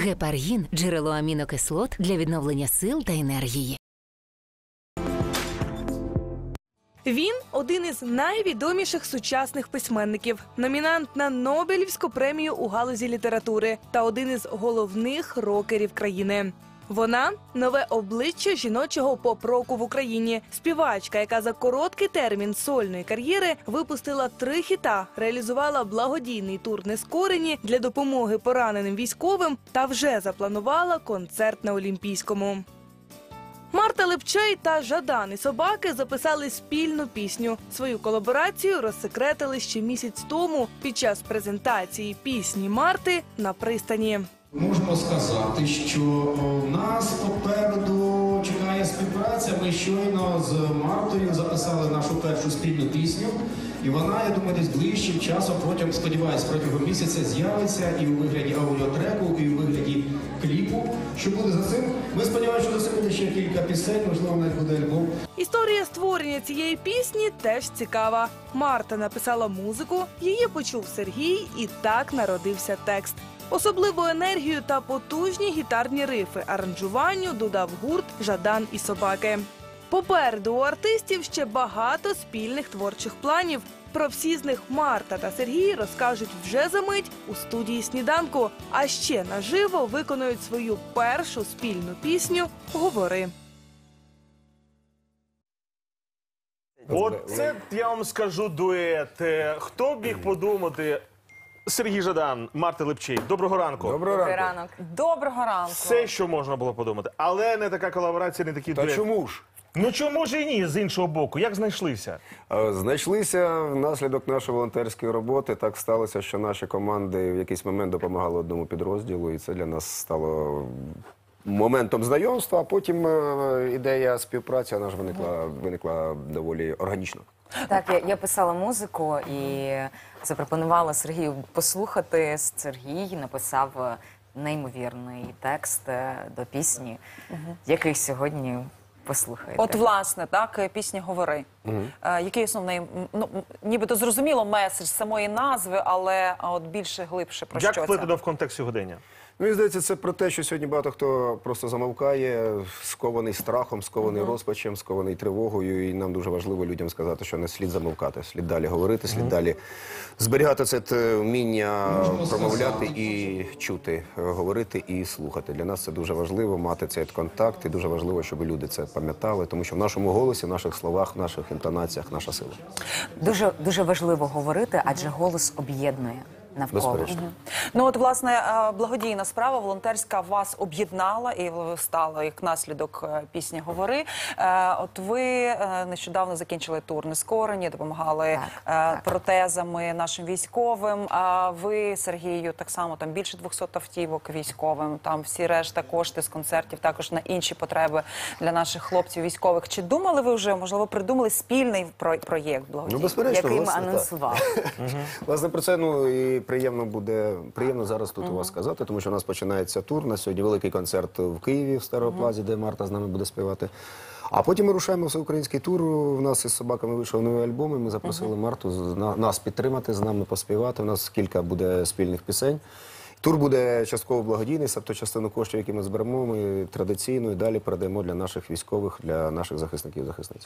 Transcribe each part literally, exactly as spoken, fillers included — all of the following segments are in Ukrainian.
Гепаргін – джерело амінокислот для відновлення сил та енергії. Він – один із найвідоміших сучасних письменників, номінант на Нобелівську премію у галузі літератури та один із головних рокерів країни. Вона – нове обличчя жіночого поп-року в Україні. Співачка, яка за короткий термін сольної кар'єри випустила три хіта, реалізувала благодійний тур «Нескорені» для допомоги пораненим військовим та вже запланувала концерт на Олімпійському. Марта Лепчей та Жадан і Собаки записали спільну пісню. Свою колаборацію розсекретили ще місяць тому під час презентації пісні Марти на пристані. Можемо сказати, що у нас попереду чекає співпраця. Ми щойно з Мартою записали нашу першу спільну пісню. І вона, я думаю, десь ближчим часом, протягом, сподіваюсь, протягом місяця з'явиться і у вигляді аудіотреку, і у вигляді кліпу. Що буде за цим? Ми сподіваємося, що за цим буде ще кілька пісень, можливо, навіть буде альбом. Історія створення цієї пісні теж цікава. Марта написала музику, її почув Сергій, і так народився текст. Особливу енергію та потужні гітарні рифи аранжуванню додав гурт «Жадан і Собаки». Попереду у артистів ще багато спільних творчих планів. Про всі з них Марта та Сергій розкажуть вже за мить у студії «Сніданку». А ще наживо виконують свою першу спільну пісню «Говори». Оце, я вам скажу, дует. Хто б міг подумати? Сергій Жадан, Марта Лепчей. Доброго ранку. Доброго ранку. Доброго ранку. Все, що можна було подумати. Але не така колаборація, не такі дует. Та чому ж? Ну чому ж і ні, з іншого боку? Як знайшлися? Знайшлися внаслідок нашої волонтерської роботи. Так сталося, що наші команди в якийсь момент допомагали одному підрозділу, і це для нас стало моментом знайомства, а потім ідея співпраці, вона ж виникла, виникла доволі органічно. Так, я, я писала музику і запропонувала Сергію послухати. Сергій написав неймовірний текст до пісні, угу. який сьогодні послухаєте. От, власне, так, пісня «Говори». Угу. Е, який основний, ну, нібито зрозуміло меседж самої назви, але от більше, глибше про Як що це? Як вплетено в контекст сьогодення? Мені здається, це про те, що сьогодні багато хто просто замовкає, скований страхом, скований uh-huh. розпачем, скований тривогою. І нам дуже важливо людям сказати, що не слід замовкати, слід далі говорити, слід uh-huh. далі зберігати це вміння промовляти і чути, говорити і слухати. Для нас це дуже важливо, мати цей контакт, і дуже важливо, щоб люди це пам'ятали, тому що в нашому голосі, в наших словах, в наших інтонаціях наша сила. Дуже, дуже важливо говорити, адже голос об'єднує. Навколо. Угу. Ну от, власне, благодійна справа, волонтерська, вас об'єднала і стала як наслідок пісні «Говори». От ви нещодавно закінчили тур «Нескорені», допомагали так, протезами так. нашим військовим. А ви, Сергію, так само, там більше двохсот автівок військовим, там всі решта кошти з концертів також на інші потреби для наших хлопців військових. Чи думали ви вже, можливо, придумали спільний проєкт благодійний, ну, який ми власне, анонсували? Власне, про це, ну, і приємно буде, приємно зараз тут uh-huh. у вас сказати, тому що у нас починається тур. На сьогодні великий концерт в Києві, в Староплазі, uh-huh. де Марта з нами буде співати. А потім ми рушаємо всеукраїнський тур. У нас із «Собаками» вийшов новий альбом, і ми запросили uh-huh. Марту на, нас підтримати, з нами поспівати. У нас кілька буде спільних пісень. Тур буде частково благодійний, тобто частину коштів, які ми зберемо, ми традиційно і далі передаємо для наших військових, для наших захисників і захисниць.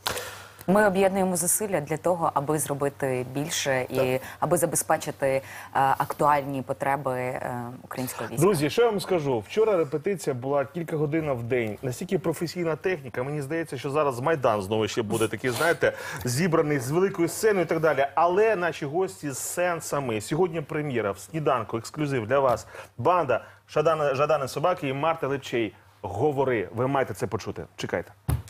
Ми об'єднуємо зусилля для того, аби зробити більше і так. аби забезпечити е, актуальні потреби е, українського війська. Друзі, що я вам скажу? Вчора репетиція була кілька годин в день. Настільки професійна техніка. Мені здається, що зараз Майдан знову ще буде такий, знаєте, зібраний з великою сценою і так далі. Але наші гості з сенсами. Сьогодні прем'єра в «Сніданку», ексклюзив для вас. Банда Жадана, Жадан і Собаки і Марта Лепчей. «Говори». Ви маєте це почути. Чекайте.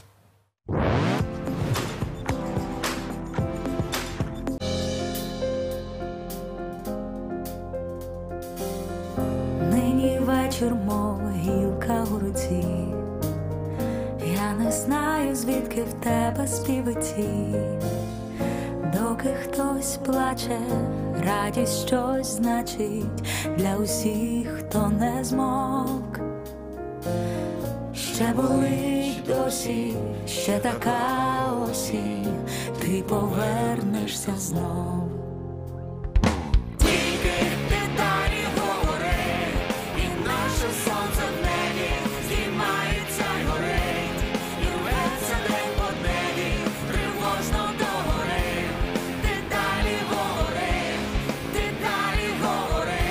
Вечір, мов гілка у руці, я не знаю, звідки в тебе співиці. Доки хтось плаче, радість щось значить для усіх, хто не змог. Ще болить досі, ще така осінь, ти повернешся знов. Тільки ти далі говори, і наша наше сонце в небі здіймається й горить, і рветься день по дневі, тривожно догори. Ти далі говори, ти далі говори,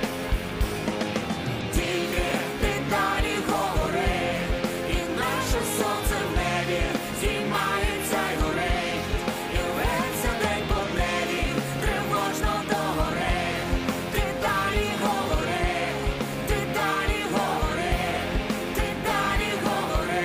тільки ти далі говори, і наше сонце в небі здіймається й горить, і рветься день по дневі, тривожно догори. Ти далі говори, ти далі говори, ти далі говори.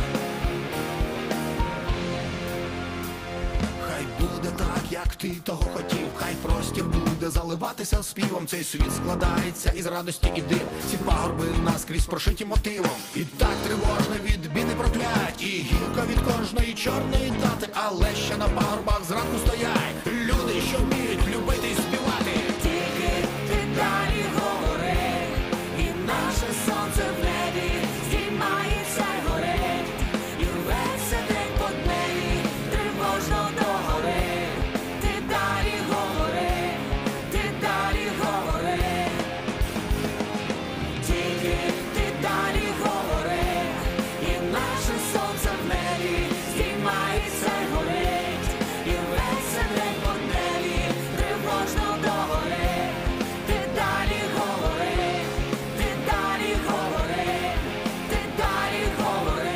Хай буде так, як ти того хотів, хай простір буде заливатися співом. Цей світ складається із радості і див, ці пагорби наскрізь прошиті мотивом. І так тривожно від біди проклять, і гілка від кожної чорної дати, але ще на пагорбах зранку стоять люди, що вміють любити і співати. Тільки ти далі говори, і наше сонце в небі здіймається й горить, і рветься день по дневі, тривожно догори. Ти далі говори, ти далі говори, тільки ти далі говори, і наше сонце в небі здіймається й горить, і рветься день по дневі, тривожно догори. Ти далі говори, ти далі говори, ти далі говори.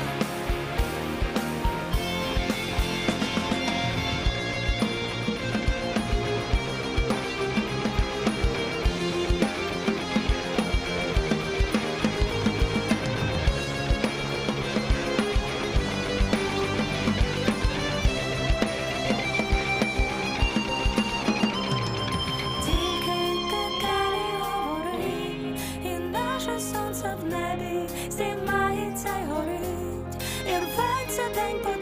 Тільки ти далі говори, і наше сонце в небі здіймається й горить, і рветься день по